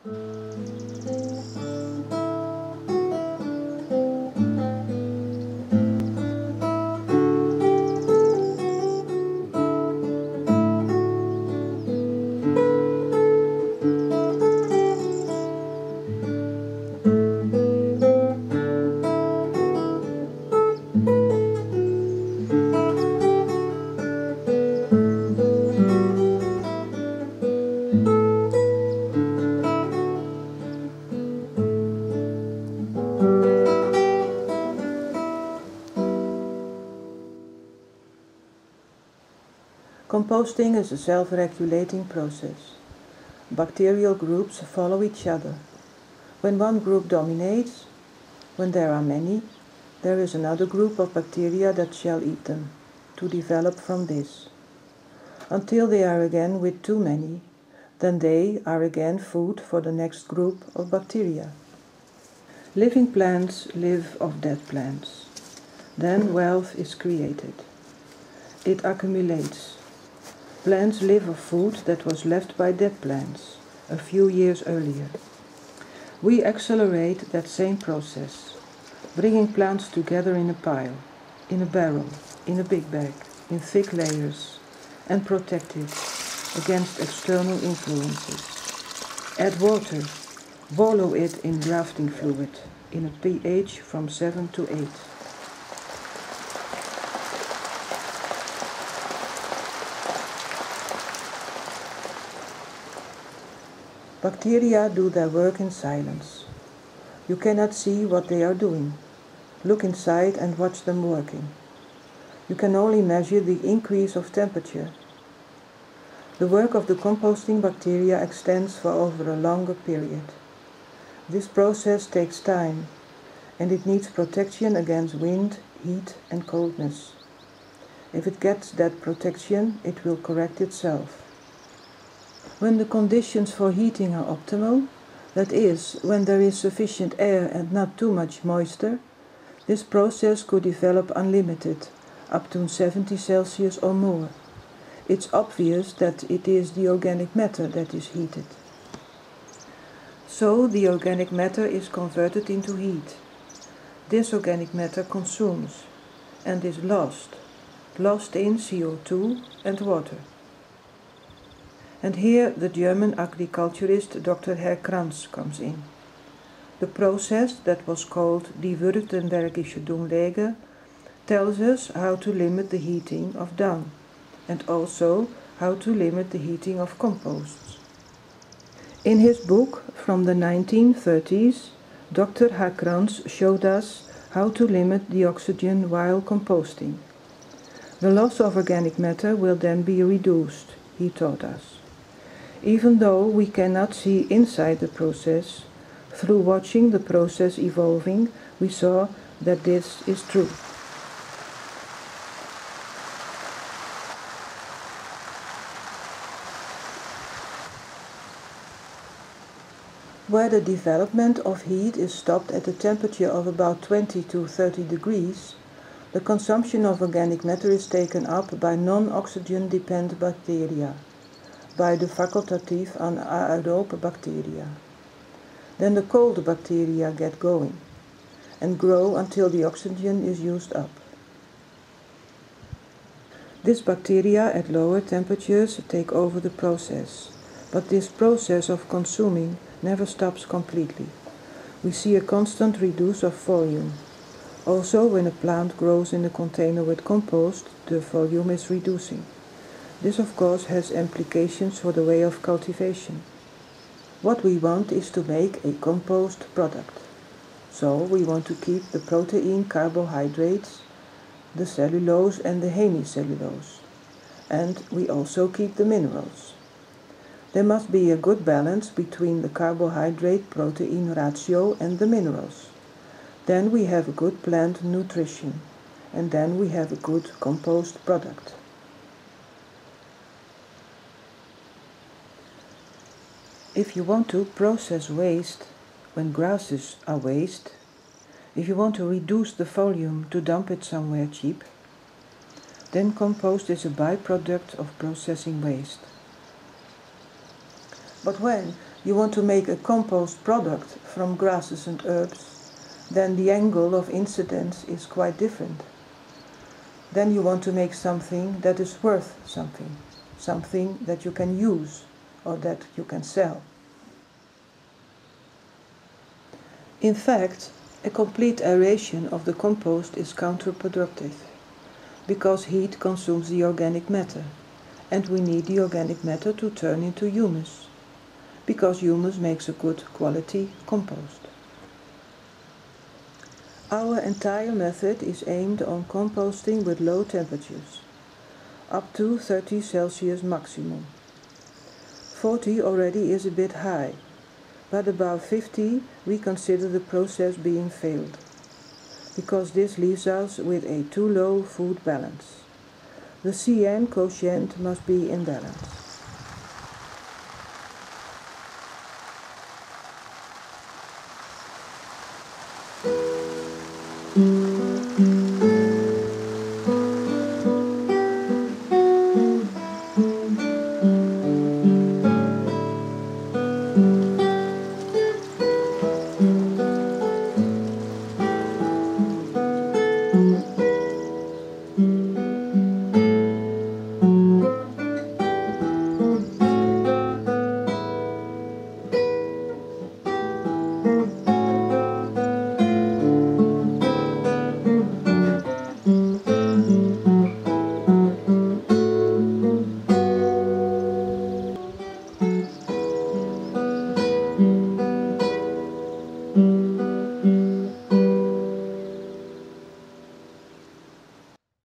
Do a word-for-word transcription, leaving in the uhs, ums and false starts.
Composting is a self-regulating process. Bacterial groups follow each other. When one group dominates, when there are many, there is another group of bacteria that shall eat them, to develop from this. Until they are again with too many, then they are again food for the next group of bacteria. Living plants live of dead plants. Then wealth is created. It accumulates. Plants live of food that was left by dead plants a few years earlier. We accelerate that same process, bringing plants together in a pile, in a barrel, in a big bag, in thick layers, and protect it against external influences. Add water, wallow it in grafting fluid, in a pH from seven to eight. Bacteria do their work in silence. You cannot see what they are doing. Look inside and watch them working. You can only measure the increase of temperature. The work of the composting bacteria extends for over a longer period. This process takes time, and it needs protection against wind, heat, and coldness. If it gets that protection, it will correct itself. When the conditions for heating are optimal, that is, when there is sufficient air and not too much moisture, this process could develop unlimited, up to seventy Celsius or more. It's obvious that it is the organic matter that is heated. So the organic matter is converted into heat. This organic matter consumes and is lost, lost in C O two and water. And here the German agriculturist Doctor Herr Kranz comes in. The process that was called die Württembergische Dunglage tells us how to limit the heating of dung, and also how to limit the heating of composts. In his book from the nineteen thirties, Doctor Herr Kranz showed us how to limit the oxygen while composting. The loss of organic matter will then be reduced, he taught us. Even though we cannot see inside the process, through watching the process evolving, we saw that this is true. Where the development of heat is stopped at a temperature of about twenty to thirty degrees, the consumption of organic matter is taken up by non-oxygen dependent bacteria, by the facultative anaerobe bacteria. Then the cold bacteria get going and grow until the oxygen is used up. These bacteria at lower temperatures take over the process, but this process of consuming never stops completely. We see a constant reduce of volume. Also, when a plant grows in a container with compost, the volume is reducing. This of course has implications for the way of cultivation. What we want is to make a compost product. So we want to keep the protein, carbohydrates, the cellulose and the hemicellulose. And we also keep the minerals. There must be a good balance between the carbohydrate-protein ratio and the minerals. Then we have a good plant nutrition, and then we have a good compost product. If you want to process waste, when grasses are waste, if you want to reduce the volume to dump it somewhere cheap, then compost is a byproduct of processing waste. But when you want to make a compost product from grasses and herbs, then the angle of incidence is quite different. Then you want to make something that is worth something, something that you can use or that you can sell. In fact, a complete aeration of the compost is counterproductive, because heat consumes the organic matter, and we need the organic matter to turn into humus, because humus makes a good quality compost. Our entire method is aimed on composting with low temperatures, up to thirty Celsius maximum. forty already is a bit high, but above fifty we consider the process being failed, because this leaves us with a too low food balance. The C N quotient must be in balance.